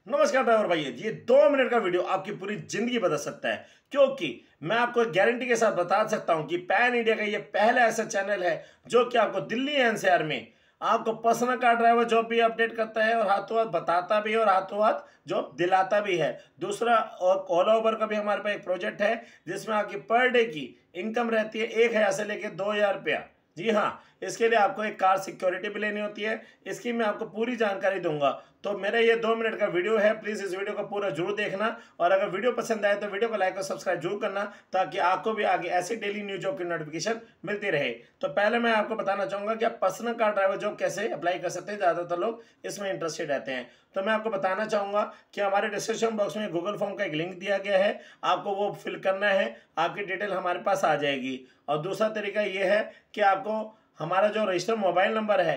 नमस्कार ड्राइवर भाई, ये 2 मिनट का वीडियो आपकी पूरी जिंदगी बदल सकता है। क्योंकि मैं आपको गारंटी के साथ बता सकता हूं कि पैन इंडिया का ये पहला ऐसा चैनल है जो कि आपको दिल्ली एनसीआर में आपको पर्सनल कार ड्राइवर जॉब भी अपडेट करता है और हाथों हाथ बताता भी है और हाथों हाथ जॉब दिलाता भी है। दूसरा, और ऑल ओवर का भी हमारे पास एक प्रोजेक्ट है जिसमें आपकी पर डे की इनकम रहती है 1,000 से लेकर 2,000 रुपया। जी हाँ, इसके लिए आपको एक कार सिक्योरिटी भी लेनी होती है। इसकी मैं आपको पूरी जानकारी दूंगा। तो मेरा ये 2 मिनट का वीडियो है, प्लीज़ इस वीडियो को पूरा जरूर देखना। और अगर वीडियो पसंद आए तो वीडियो को लाइक और सब्सक्राइब जरूर करना, ताकि आपको भी आगे ऐसी डेली न्यूज जॉब की नोटिफिकेशन मिलती रहे। तो पहले मैं आपको बताना चाहूँगा कि आप पर्सनल कार ड्राइवर जॉब कैसे अप्लाई कर सकते हैं। ज़्यादातर लोग इसमें इंटरेस्टेड रहते हैं। तो मैं आपको बताना चाहूँगा कि हमारे डिस्क्रिप्शन बॉक्स में गूगल फॉर्म का एक लिंक दिया गया है, आपको वो फिल करना है, आपकी डिटेल हमारे पास आ जाएगी। और दूसरा तरीका ये है कि आपको हमारा जो रजिस्टर मोबाइल नंबर है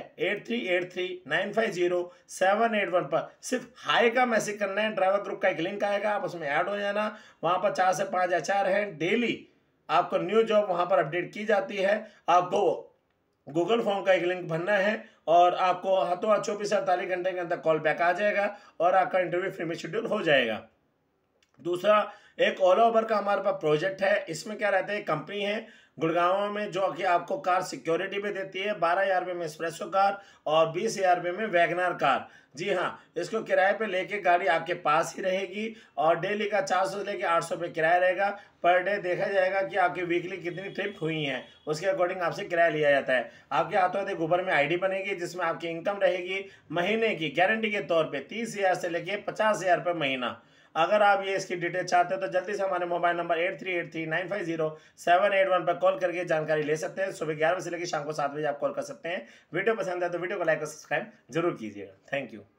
8383950781 पर सिर्फ हाई का मैसेज करना है। ड्राइवर ग्रुप का एक लिंक आएगा, आप उसमें ऐड हो जाना। वहाँ पर 4 से 5 एचआर हैं, डेली आपको न्यू जॉब वहाँ पर अपडेट की जाती है। आपको गूगल फॉर्म का एक लिंक भरना है और आपको हाथों हाथ 24 से 48 घंटे के अंदर कॉल बैक आ जाएगा और आपका इंटरव्यू फ्री में शेड्यूल हो जाएगा। दूसरा, एक ऑल ओवर का हमारे पास प्रोजेक्ट है। इसमें क्या रहता है, कंपनी है गुड़गांव में जो कि आपको कार सिक्योरिटी भी देती है। 12,000 रुपये में एस्प्रेसो कार और 20,000 रुपये में वैगनार कार। जी हाँ, इसको किराए पे लेके गाड़ी आपके पास ही रहेगी और डेली का 400 से लेके 800 रुपये किराया रहेगा। पर डे देखा जाएगा कि आपकी वीकली कितनी ट्रिप हुई हैं, उसके अकॉर्डिंग आपसे किराया लिया जाता है। आपके हाथों हाथ गोबर में आईडी बनेगी जिसमें आपकी इनकम रहेगी महीने की गारंटी के तौर पर 30,000 से लेके 50,000 रुपये महीना। अगर आप ये इसकी डिटेल चाहते हो तो जल्दी से हमारे मोबाइल नंबर 8383950781 पर कॉल करके जानकारी ले सकते हैं। सुबह 11 बजे से लेकर शाम को 7 बजे आप कॉल कर सकते हैं। वीडियो पसंद है तो वीडियो को लाइक और सब्सक्राइब जरूर कीजिएगा। Thank you.